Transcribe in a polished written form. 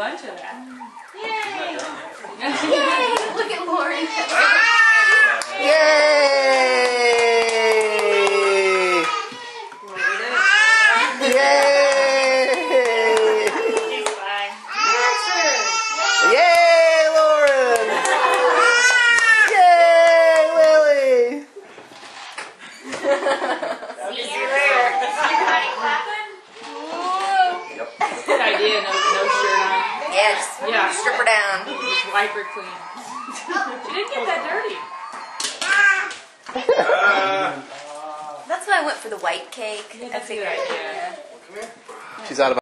bunch of that. Yay! Yay! Look at Lauren. Yay! Yay! He's fine. Yay, Lauren! Yay, Lily! See you later. Everybody clapping? Good idea, no shirt on. Yes. Yeah. Strip her down. Just wipe her clean. She didn't get that dirty. That's why I went for the white cake. Yeah, I that's a good figured. idea. Yeah. She's out of